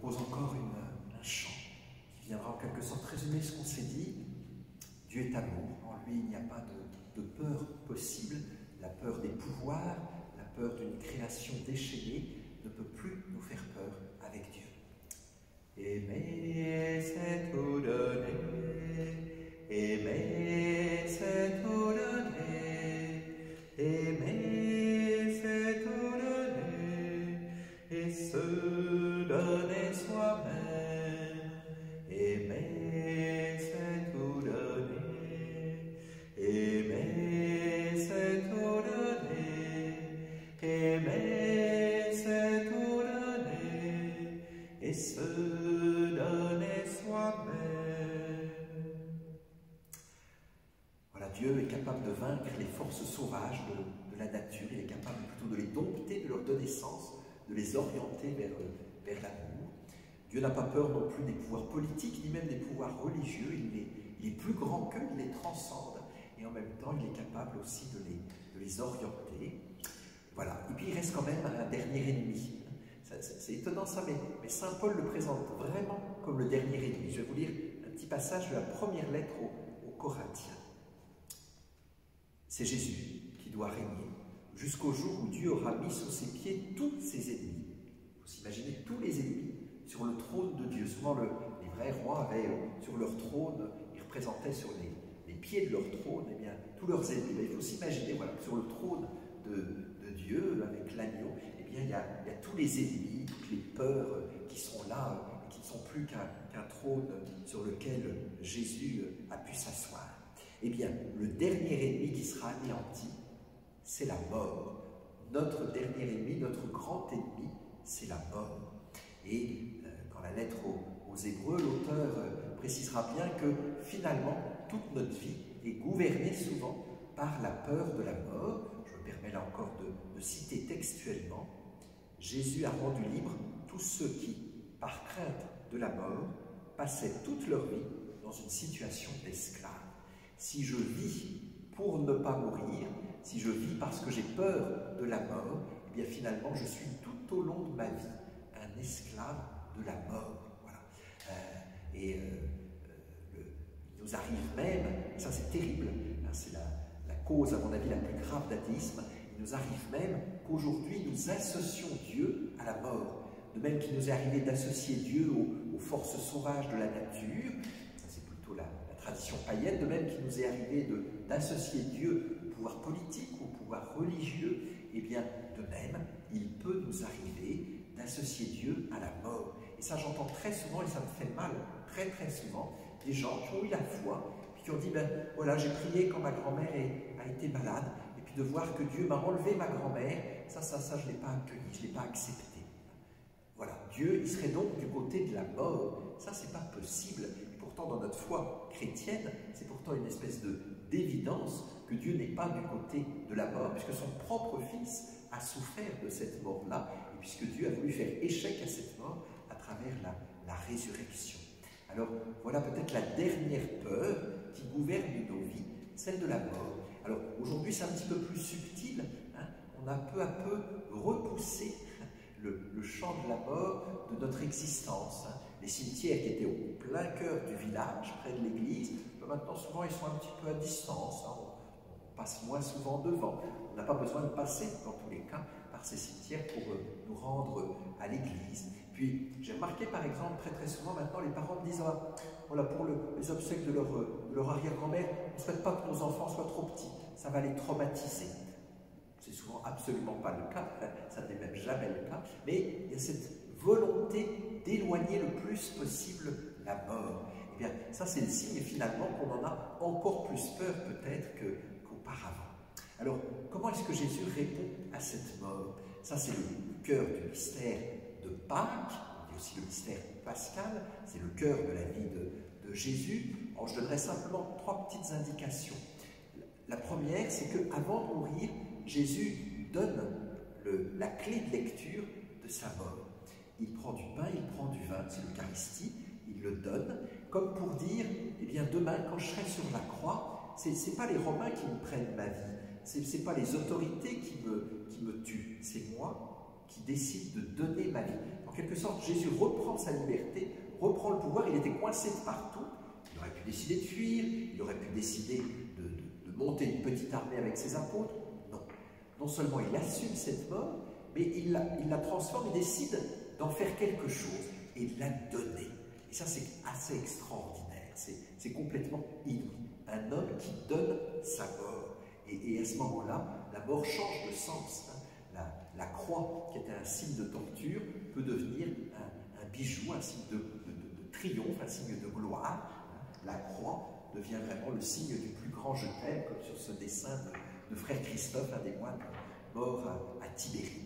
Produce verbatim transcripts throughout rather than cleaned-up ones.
propose encore une, un chant qui viendra en quelque sorte résumer ce qu'on s'est dit. Dieu est amour, en lui il n'y a pas de, de peur possible, la peur des pouvoirs, la peur d'une création déchaînée ne peut plus nous faire peur avec Dieu. Aimer, c'est tout donner, aimer, c'est tout donner, aimer, c'est tout donner, et se donner soi-même. Aimer, c'est tout donner, aimer, c'est tout donner, aimer, c'est tout donner, et se donner soi-même. Voilà, Dieu est capable de vaincre les forces sauvages de, de la nature, il est capable plutôt de les dompter, de leur donner sens, de les orienter vers, vers l'amour. Dieu n'a pas peur non plus des pouvoirs politiques, ni même des pouvoirs religieux, il est, il est plus grand qu'eux, il les transcende, et en même temps il est capable aussi de les, de les orienter. Voilà, et puis il reste quand même un dernier ennemi. C'est étonnant ça, mais, mais saint Paul le présente vraiment comme le dernier ennemi. Je vais vous lire un petit passage de la première lettre aux, aux Corinthiens. C'est Jésus qui doit régner jusqu'au jour où Dieu aura mis sous ses pieds tous ses ennemis. Vous imaginez tous les ennemis sur le trône de Dieu. Souvent, le, les vrais rois avaient euh, sur leur trône, ils représentaient sur les, les pieds de leur trône, eh bien, tous leurs ennemis. Mais il faut s'imaginer, voilà, que sur le trône de, de Dieu, avec l'agneau, eh bien, il y, a, il y a tous les ennemis, toutes les peurs euh, qui sont là, euh, qui ne sont plus qu'un qu'un trône sur lequel Jésus euh, a pu s'asseoir. Eh bien, le dernier ennemi qui sera anéanti, c'est la mort. Notre dernier ennemi, notre grand ennemi, c'est la mort. Et euh, dans la lettre aux, aux Hébreux, l'auteur euh, précisera bien que finalement, toute notre vie est gouvernée souvent par la peur de la mort. Je me permets là encore de, de citer textuellement. Jésus a rendu libre tous ceux qui, par crainte de la mort, passaient toute leur vie dans une situation d'esclave. Si je vis pour ne pas mourir, si je vis parce que j'ai peur de la mort, eh bien finalement je suis tout au long de ma vie un esclave de la mort. Voilà. Euh, et euh, le, il nous arrive même, et ça c'est terrible, hein, c'est la, la cause à mon avis la plus grave d'athéisme, il nous arrive même qu'aujourd'hui nous associons Dieu à la mort. De même qu'il nous est arrivé d'associer Dieu aux, aux forces sauvages de la nature, ça c'est plutôt la, la tradition païenne, de même qu'il nous est arrivé d'associer Dieu au pouvoir politique, au pouvoir religieux, et bien de même, il peut nous arriver d'associer Dieu à la mort. Et ça j'entends très souvent, et ça me fait mal, très très souvent, des gens qui ont eu la foi, puis qui ont dit, ben voilà, j'ai prié quand ma grand-mère a été malade, et puis de voir que Dieu m'a enlevé ma grand-mère, ça, ça, ça, je ne l'ai pas accueilli, je ne l'ai pas accepté. Voilà, Dieu, il serait donc du côté de la mort. Ça, c'est pas possible. Et pourtant, dans notre foi chrétienne, c'est pourtant une espèce d'évidence que Dieu n'est pas du côté de la mort, puisque son propre Fils a souffert de cette mort-là, et puisque Dieu a voulu faire échec à cette mort à travers la, la résurrection. Alors, voilà peut-être la dernière peur qui gouverne nos vies, celle de la mort. Alors, aujourd'hui, c'est un petit peu plus subtil, hein. On a peu à peu repoussé Le, le champ de la mort de notre existence. Hein. Les cimetières qui étaient au plein cœur du village, près de l'église, maintenant souvent ils sont un petit peu à distance. Hein. On, on passe moins souvent devant. On n'a pas besoin de passer, dans tous les cas, par ces cimetières pour euh, nous rendre à l'église. Puis j'ai remarqué par exemple très très souvent maintenant les parents me disent ah, voilà, pour le, les obsèques de leur, de leur arrière-grand-mère, on ne souhaite pas que nos enfants soient trop petits, ça va les traumatiser. C'est souvent absolument pas le cas, ça n'est même jamais le cas, mais il y a cette volonté d'éloigner le plus possible la mort. Et bien, ça c'est le signe finalement qu'on en a encore plus peur peut-être qu'auparavant. Alors, comment est-ce que Jésus répond à cette mort? Ça c'est le cœur du mystère de Pâques, il y a aussi le mystère pascal, c'est le cœur de la vie de, de Jésus. Alors, je donnerai simplement trois petites indications. La première, c'est qu'avant de mourir, Jésus donne le, la clé de lecture de sa mort. Il prend du pain, il prend du vin, c'est l'Eucharistie, il le donne, comme pour dire, eh bien demain, quand je serai sur la croix, ce n'est pas les Romains qui me prennent ma vie, ce n'est pas les autorités qui me, qui me tuent, c'est moi qui décide de donner ma vie. En quelque sorte, Jésus reprend sa liberté, reprend le pouvoir. Il était coincé de partout. Il aurait pu décider de fuir, il aurait pu décider de, de, de monter une petite armée avec ses apôtres. Non. Non seulement il assume cette mort, mais il la, il la transforme, il décide d'en faire quelque chose et de la donner. Et ça, c'est assez extraordinaire. C'est complètement inouï. Un homme qui donne sa mort. Et, et à ce moment-là, la mort change de sens. Hein. La, la croix, qui était un signe de torture, peut devenir un, un bijou, un signe de, de, de, de triomphe, un signe de gloire. Hein. La croix devient vraiment le signe du plus grand je t'aime, comme sur ce dessin de, de frère Christophe, un des moines morts à, à Tibérine.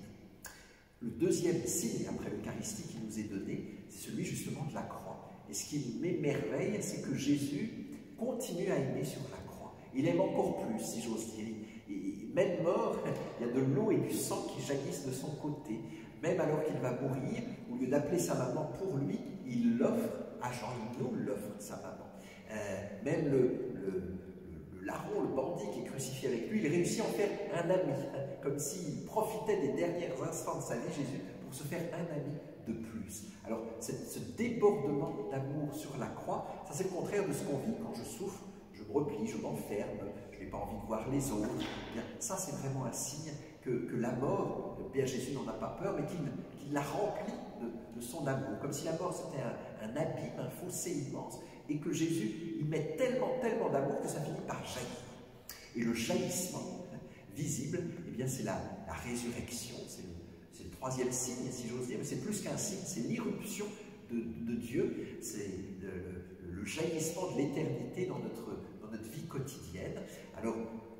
Le deuxième signe, après l'Eucharistie qui nous est donné, c'est celui justement de la croix. Et ce qui m'émerveille, c'est que Jésus continue à aimer sur la croix. Il aime encore plus, si j'ose dire. Et même mort, il y a de l'eau et du sang qui jaillissent de son côté. Même alors qu'il va mourir, au lieu d'appeler sa maman pour lui, il l'offre à Jean, il nous l'offre, sa maman. Euh, même le, le, le, le larron, le bandit qui est crucifié avec lui, il réussit à en faire un ami, hein, comme s'il profitait des derniers instants de sa vie, Jésus, pour se faire un ami de plus. Alors, ce débordement d'amour sur la croix, ça c'est le contraire de ce qu'on vit quand je souffre, je me replie, je m'enferme, je n'ai pas envie de voir les autres. Eh bien, ça c'est vraiment un signe que, que la mort, bien Jésus n'en a pas peur, mais qu'il qu'il la remplit de, de son amour, comme si la mort c'était un, un abîme, un fossé immense, et que Jésus y met tellement, tellement d'amour que ça finit par jaillir. Et le jaillissement visible, eh bien c'est la, la résurrection, c'est le C'est le troisième signe, si j'ose dire, mais c'est plus qu'un signe, c'est l'irruption de, de, de Dieu, c'est le, le, le jaillissement de l'éternité dans notre, dans notre vie quotidienne. Alors,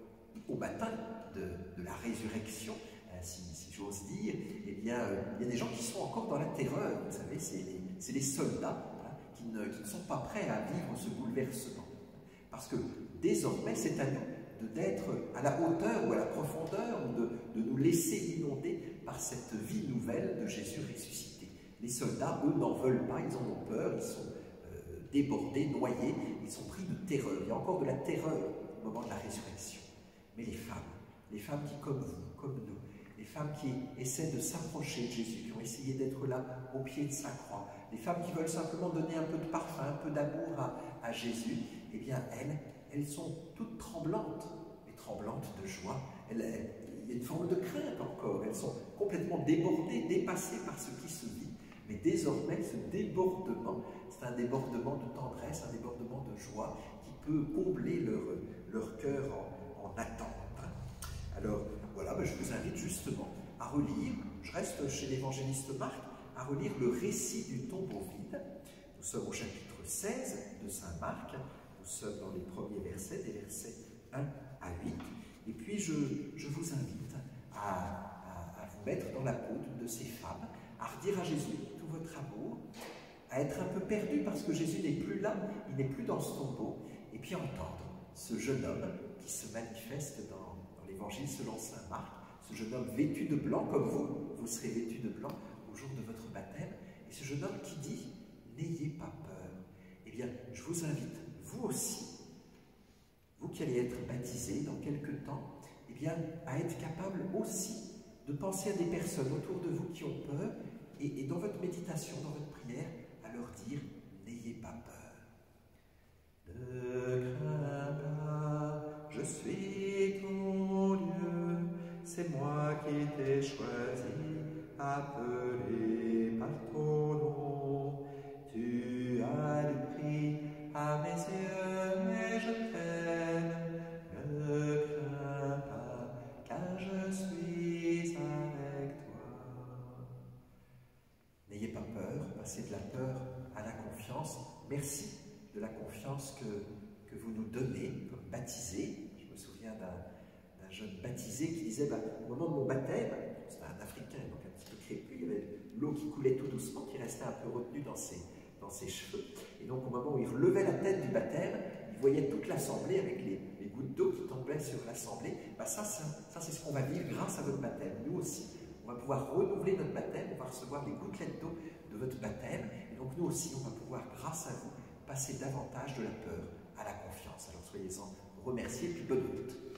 au matin de, de la résurrection, euh, si, si j'ose dire, eh bien, euh, il y a des gens qui sont encore dans la terreur, vous savez, c'est les, les soldats hein, qui, ne, qui ne sont pas prêts à vivre ce bouleversement. Parce que désormais, c'est à nous d'être à la hauteur ou à la profondeur, ou de, de nous laisser inonder par cette vie nouvelle de Jésus ressuscité. Les soldats, eux, n'en veulent pas, ils en ont peur, ils sont euh, débordés, noyés, ils sont pris de terreur. Il y a encore de la terreur au moment de la résurrection. Mais les femmes, les femmes qui, comme vous, comme nous, les femmes qui essaient de s'approcher de Jésus, qui ont essayé d'être là au pied de sa croix, les femmes qui veulent simplement donner un peu de parfum, un peu d'amour à, à Jésus, eh bien, elles, elles sont toutes tremblantes, mais tremblantes de joie. Elles, elles, il y a une forme de crainte encore. Elles sont complètement débordées, dépassées par ce qui se vit. Mais désormais, ce débordement, c'est un débordement de tendresse, un débordement de joie qui peut combler leur, leur cœur en, en attente. Alors, voilà, ben je vous invite justement à relire, je reste chez l'évangéliste Marc, à relire le récit du tombeau vide. Nous sommes au chapitre seize de saint Marc. Nous sommes dans les premiers versets, des versets un à huit. Et puis, je, je vous invite à, à, à vous mettre dans la peau de ces femmes, à redire à Jésus tout votre amour, à être un peu perdu parce que Jésus n'est plus là, il n'est plus dans ce tombeau, et puis entendre ce jeune homme qui se manifeste dans, dans l'évangile selon saint Marc, ce jeune homme vêtu de blanc, comme vous, vous serez vêtu de blanc au jour de votre baptême, et ce jeune homme qui dit « N'ayez pas peur ». Eh bien, je vous invite, vous aussi, vous qui allez être baptisés dans quelque temps, eh bien, à être capable aussi de penser à des personnes autour de vous qui ont peur, et, et dans votre méditation, dans votre prière, à leur dire « N'ayez pas peur ». Ne crains pas, je suis ton Dieu, c'est moi qui t'ai choisi, appelé par ton nom. Tu as le prix à mes yeux et je t'aime. Ne crains pas, car je suis avec toi. N'ayez pas peur, passez de la peur à la confiance. Merci de la confiance que, que vous nous donnez comme baptisés. Je me souviens d'un jeune baptisé qui disait bah, au moment de mon baptême, c'était un Africain, donc un petit peu crépus, il y avait l'eau qui coulait tout doucement, qui restait un peu retenue dans ses, dans ses cheveux. Et donc au moment où il relevait la tête du baptême, il voyait toute l'assemblée avec les, les gouttes d'eau qui tombaient sur l'assemblée. Bah, ça, ça, ça c'est ce qu'on va vivre grâce à votre baptême. Nous aussi, on va pouvoir renouveler notre baptême, on va recevoir les gouttelettes d'eau de votre baptême. Et donc nous aussi, on va pouvoir, grâce à vous, passer davantage de la peur à la confiance. Alors soyez-en remerciés, puis bonne route.